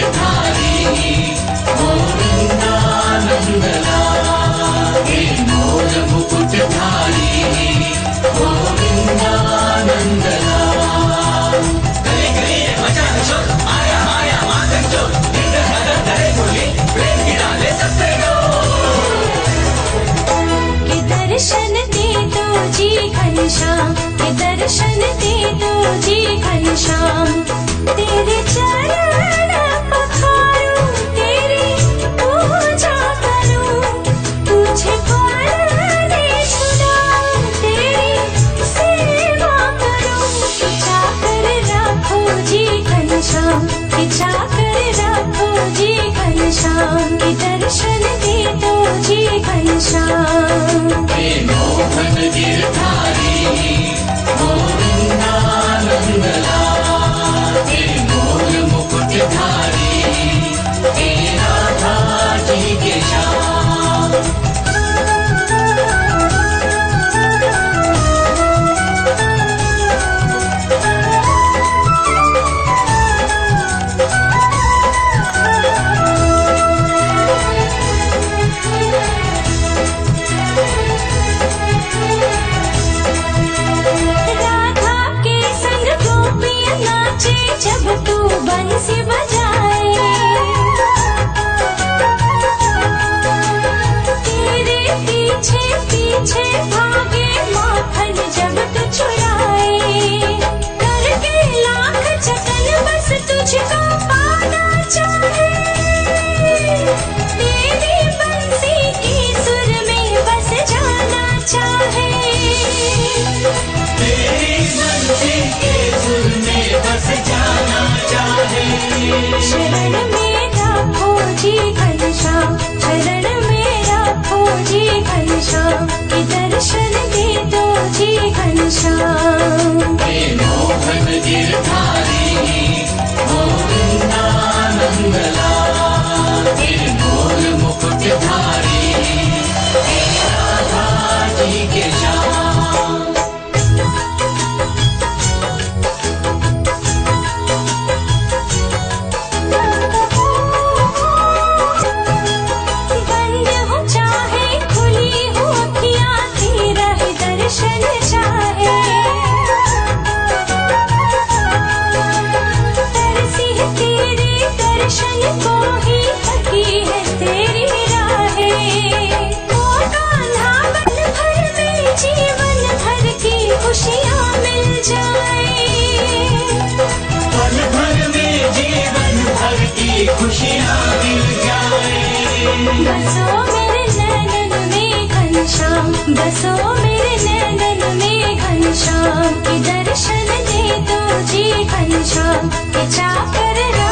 धारी गोविंदानंदला, हे मोर मुकुट धारी गोविंदानंदला। गले गले मचा शोर, आया आया मातंग चोर, इंद्र हर धरे बोली, प्रेम की डाले सबसे के दर्शन दे दो जी घनश्याम, के दर्शन दे दो जी घनश्याम। तेरे चरण पखारूं, तेरी पूजा करूं, तुझे पालने छुड़ाऊं, तेरी सेवा करूं। खिंचा कर रखो जी घनश्याम, खिंचा कर रखो जी घनश्याम, के दर्शन दे दो जी घनश्याम। हे मोहन गिरधारी गोविंदानंदला, हे मोर मुकुट धारी हे राधा जी के श्याम। राधा के संग गोपियाँ नाचे, जब तू बंसी बजाए। तेरे पीछे पीछे भागे माखन, जब तू चुराए। करके लाख जतन बस तुझको पाना चाहे, तेरी बंसी की सुर में बस जाना चाहे। तेरी बंसी के सुर में बस जाना चाहे। शरण में रखो जी घनश्याम, शरण में रखो जी घनश्याम, के दर्शन दे दो जी घनश्याम। हे मोहन गिरधारी गोविंदानंदला, हे मोर मुकुट धारी हे राधा जी के श्याम। बंद हो चाहे खुली हो अखियाँ, तेरा ही दर्शन चाहे। तरसी है तेरे दर्शन को ही, थकी है तेरी राहें। ओ कान्हा पल भर में जीवन भर की खुशियाँ मिल जाए। पल भर में जीवन भर की खुशियाँ मिल जाए। बसो मेरे नैनन में घनश्याम, बसो मेरे नैनन में घनश्याम, के दर्शन दे दो जी घनश्याम, खिंचा कर